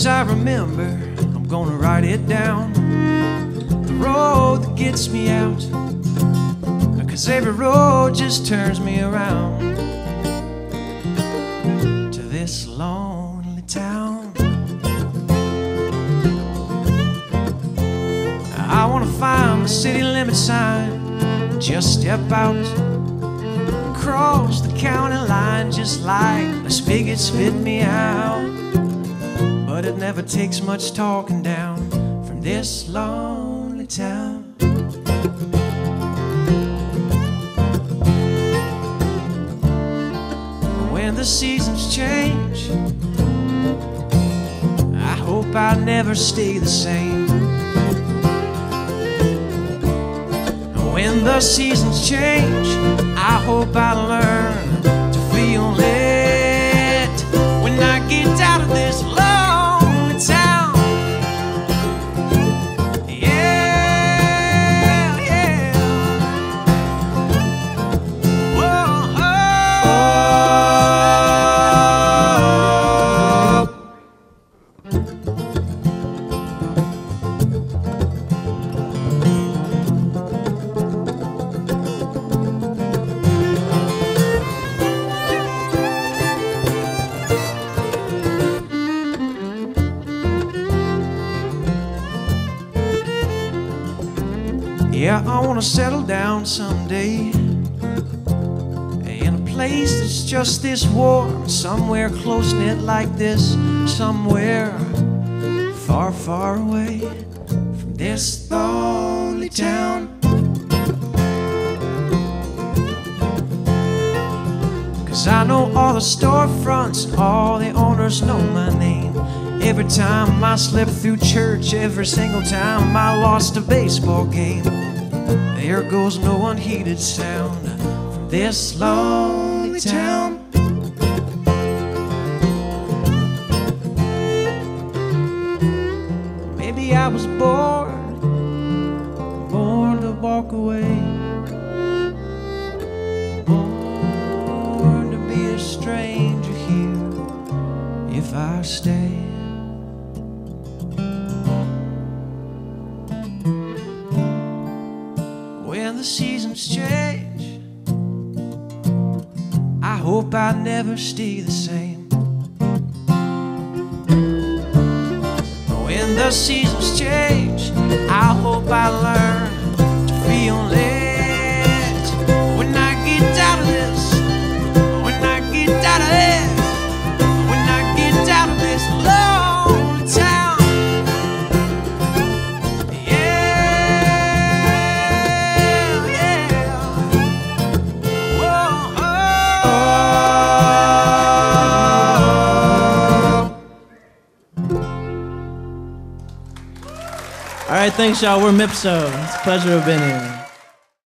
as I remember, I'm gonna write it down. The road that gets me out, 'cause every road just turns me around to this lonely town. I wanna find the city limit sign, just step out, cross the county line, just like the spigot spit me out. But it never takes much talking down from this lonely town. When the seasons change, I hope I never stay the same. When the seasons change, I hope I learn to feel it when I get out of this lonely town. Yeah, yeah. Whoa, yeah, I wanna settle down someday in a place that's just this warm, somewhere close-knit like this, somewhere far, far away from this lonely town. 'Cause I know all the storefronts and all the owners know my name. Every time I slip through church, every single time I lost a baseball game, there goes no unheeded sound from this lonely town. Maybe I was born to walk away, born to be a stranger here if I stay. When the seasons change, I hope I never stay the same. When the seasons change, I hope I learn to feel it when I get out of this, when I get out of this, when I get out of this lonely town. All right, thanks, y'all. We're Mipso. It's a pleasure to have been here.